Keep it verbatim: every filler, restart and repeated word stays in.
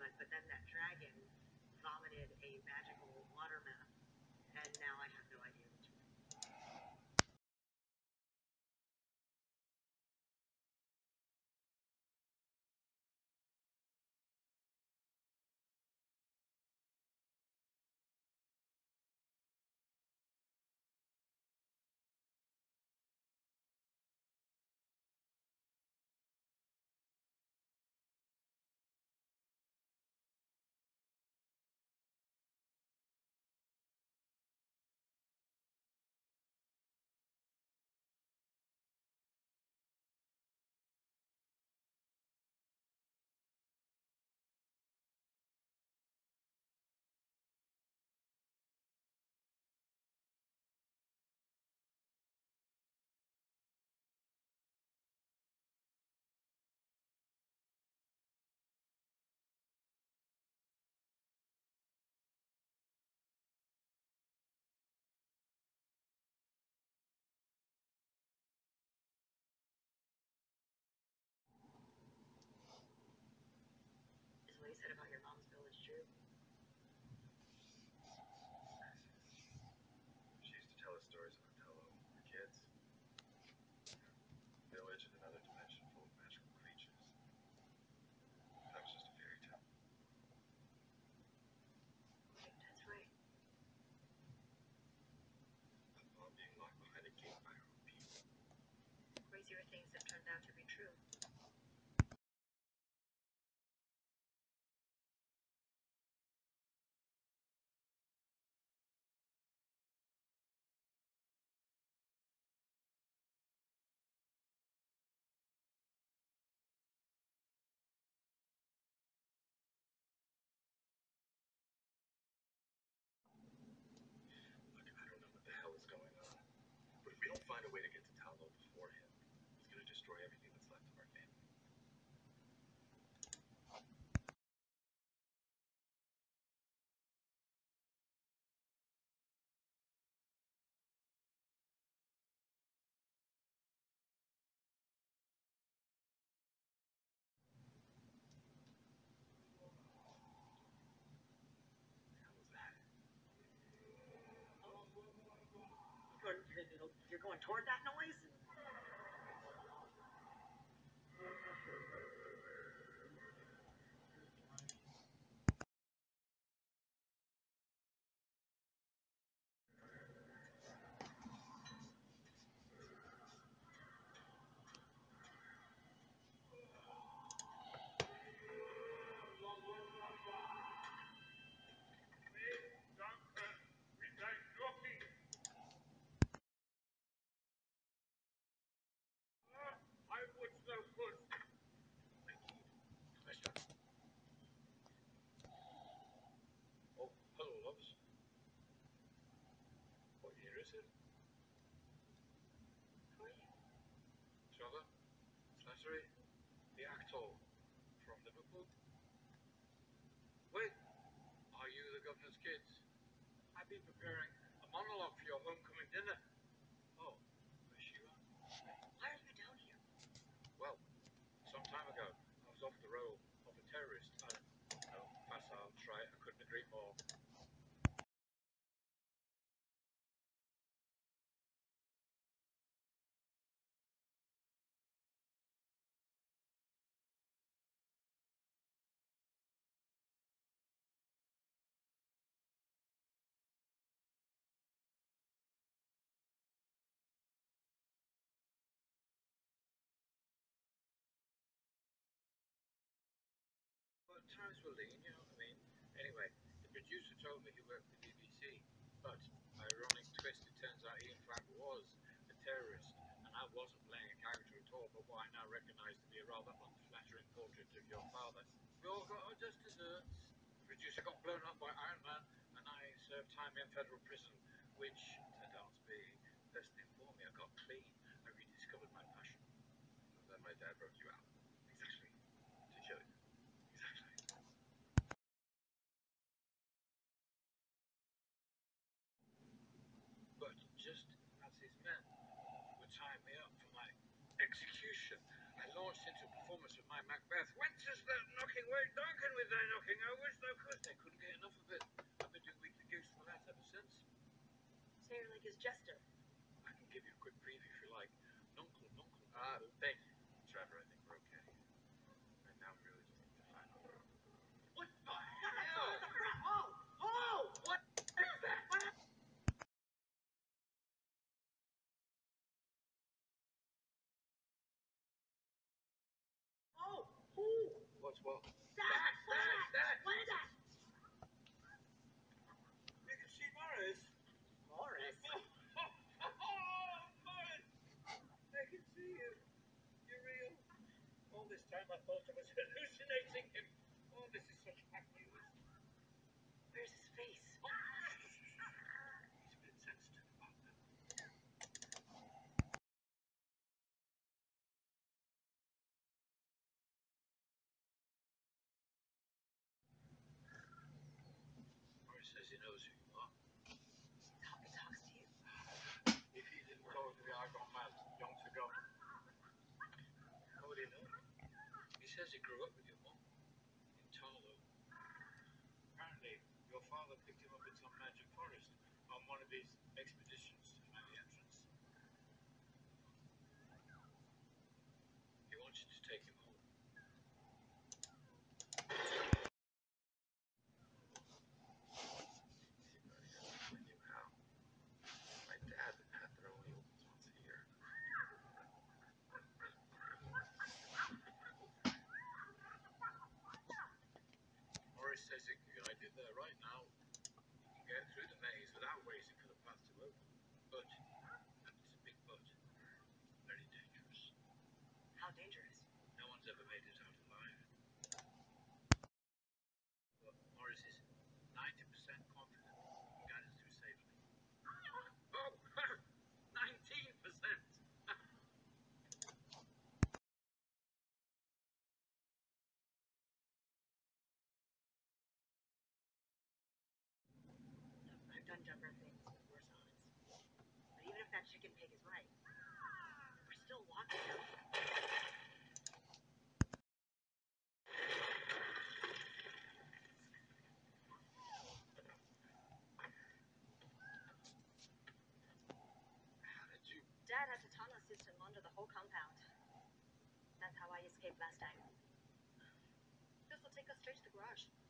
but but then that dragon vomited a magical water map, and now I have no idea what to do. Is what you said about your mom's village true? She used to tell us stories about Tello for kids. Village in another dimension full of magical creatures. That was just a fairy tale. I think that's right. That mom being locked behind a gate by her own people. Crazier things have turned out to be true. Look, I don't know what the hell is going on. But if we don't find a way to get to Tello before him, he's gonna destroy everything that's left of our family. You're going toward that noise? Oh, hello, loves. What year is it? Who are you? Trevor? Slattery? The actor from Liverpool? Wait, are you the governor's kids? I've been preparing a monologue for your homecoming dinner. Oh, is she on? Why are you down here? Well, some time ago, I was offered the role of a terrorist. I, no, facile, try it, I couldn't agree more. Well, times were lean, you know what I mean? Anyway, the producer told me he worked for the B B C, but ironic twist, it turns out he in fact was a terrorist, and I wasn't playing a character at all, but what I now recognise to be a rather unflattering portrait of your father. We all got our just desserts. The producer got blown up by Iron Man, and I served time in federal prison, which turned out to be, best thing for me, I got clean. I rediscovered my passion. And then my dad broke you out. Exactly. To kill you. Exactly. But just as his men were tying me up for my execution, I launched launched into a performance of my Macbeth. Whence is that knocking? Where darken with thy knocking? I wish thou could. They couldn't get enough of it. I've been doing weekly gigs for that ever since. So you're like his jester. I can give you a quick preview if you like. Nuncle, nuncle, Ah, uh, Ben, Trevor, I think we're okay. And now we really just need to find out. What the hell? Oh! Oh! What is that? What? Oh! Who? What's what? That! What is that? that? What is that? You can see Morris. Morris? Oh, Morris! I can see you. You're real. All this time I thought I was hallucinating him. Oh, this is such bad news. Where's his face? Oh. He's a bit sensitive about that. Morris says he knows who you are. Talk, he talks to you. If he didn't talk to me, I got mad long ago. How would he know? He says he grew up with your mom in Tolo. Apparently, your father picked him up in some magic forest on one of his expeditions to find the entrance. He wants you to take him home. I knew how. My dad had their only opens once a year. Morris says that I did that right now. You can get through the maze without waiting for the path to open. But, and it's a big but, very dangerous. How dangerous? No one's ever made it out alive. But Morris is ninety percent confident he got us through safely. Oh, nineteen percent! I've done dumber things with worse odds. But even if that chicken pig is right, we're still walking out. How did you... Dad had to tunnel system under the whole compound. That's how I escaped last time. This will take us straight to the garage.